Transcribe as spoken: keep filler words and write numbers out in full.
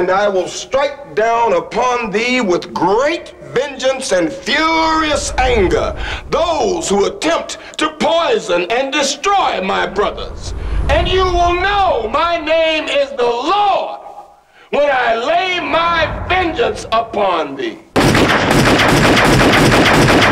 And I will strike down upon thee with great vengeance and furious anger those who attempt to poison and destroy my brothers. And you will know my name is the Lord when I lay my vengeance upon thee.